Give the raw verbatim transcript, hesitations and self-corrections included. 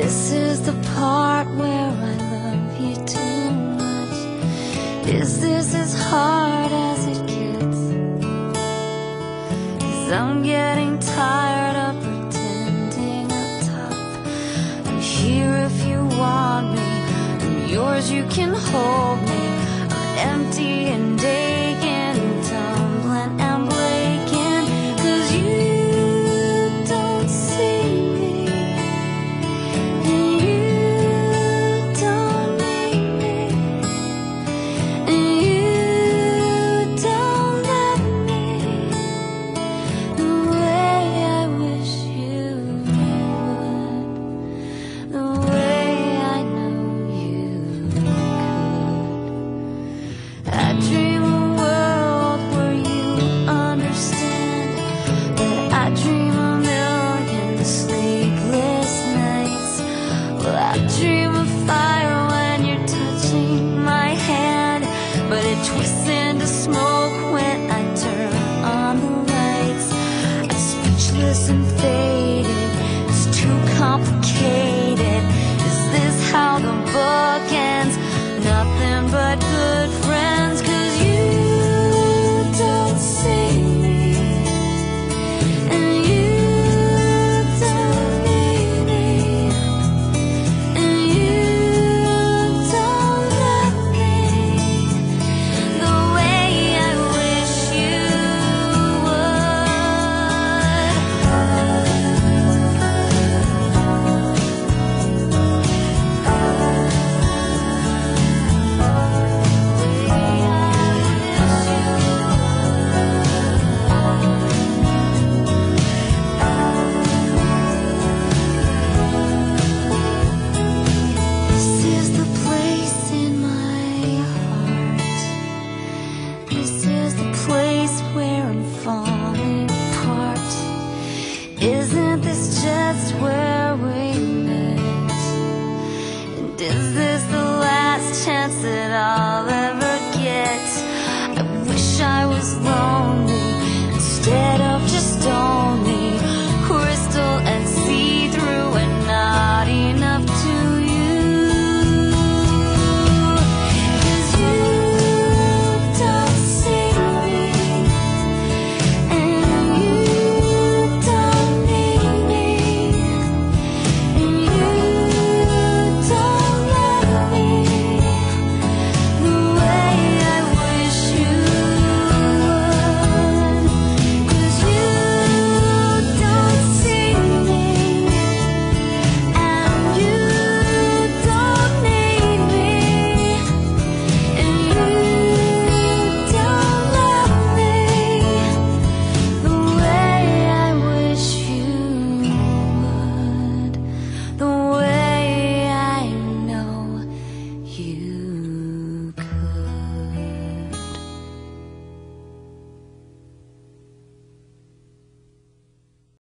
This is the part where I love you too much. Is this as hard as it gets? 'Cause I'm getting tired of pretending I'm tough. I'm here if you want me, I'm yours, you can hold me. I'm empty and daily.